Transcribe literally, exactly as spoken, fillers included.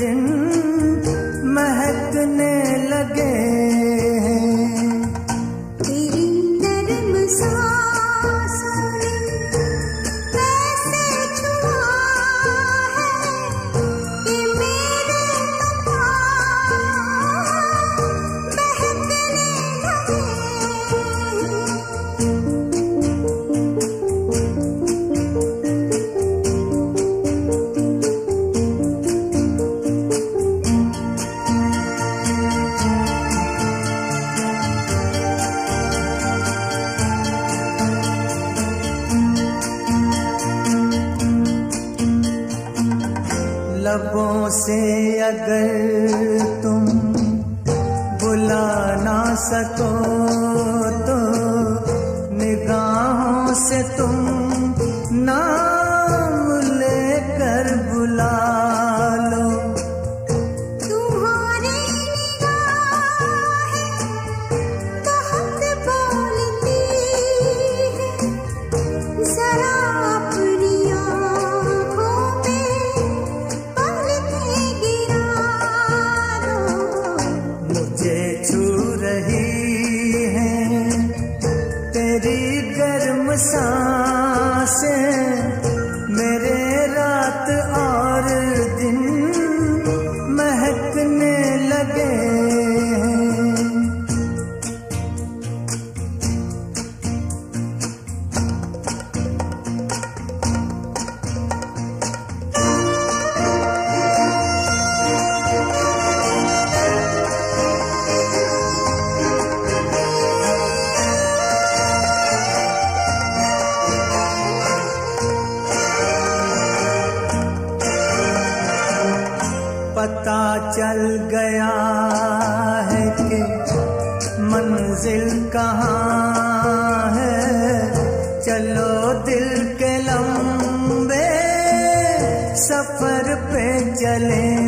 दिन महकने लगे हैं। तेरी नर्म सांसों ने कैसे छुआ है कि मेरे तूफान बहकने लगे। लबों से अगर तुम बुला ना सको तो निगाहों से तुम नाम लेकर बुला लो। तुम्हारी निगाहें बहुत बोलती हैं, जरा अपनी आँखों में पलकें गिरा दो। मुझे छू रही है तेरी गर्म सांसें, मेरे रात और दिन महकने लगे हैं। पता चल गया है कि मंजिल कहाँ है, चलो दिल के लंबे सफर पे चले।